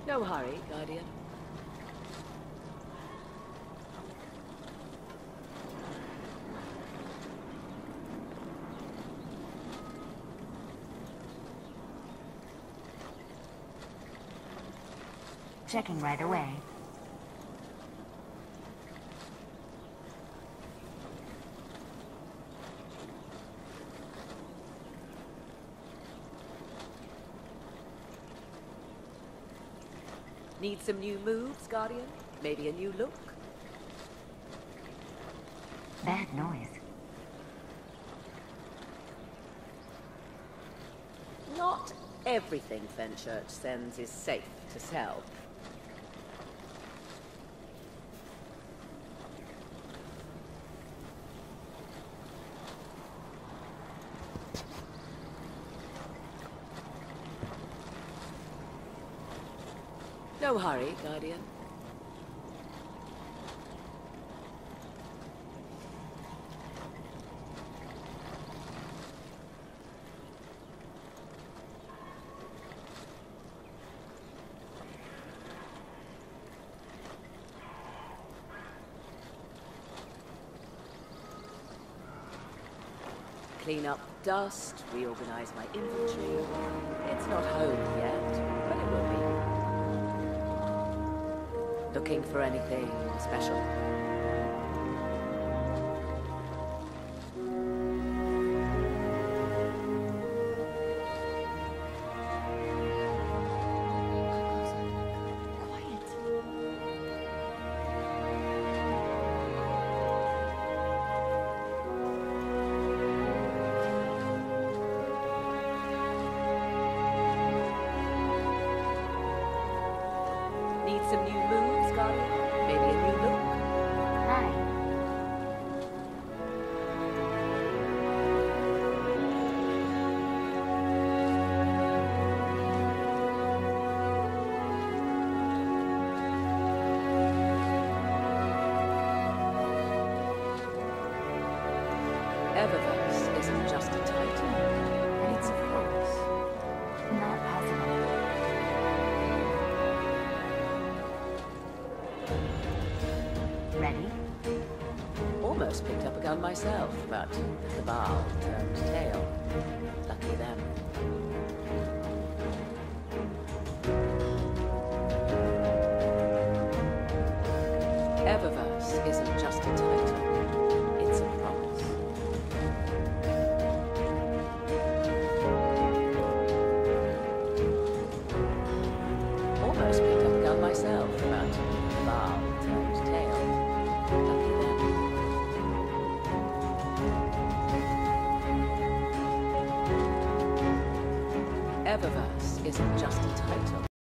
No hurry, Guardian. Checking right away. Need some new moves, Guardian? Maybe a new look? Bad noise. Not everything Fenchurch sends is safe to sell. No hurry, Guardian. Clean up dust, reorganize my inventory. It's not home yet, but it will be. Looking for anything special? Need some new moves, Guardian? Maybe a new look? Hi. Eververse isn't just a title. It's a force. Not possible. Ready? Almost picked up a gun myself, but the Cabal turned tail. Lucky them. Eververse isn't just a title. It's a promise. Almost picked up a gun myself, but the Cabal turned tail. Lucky them. Eververse isn't just a title.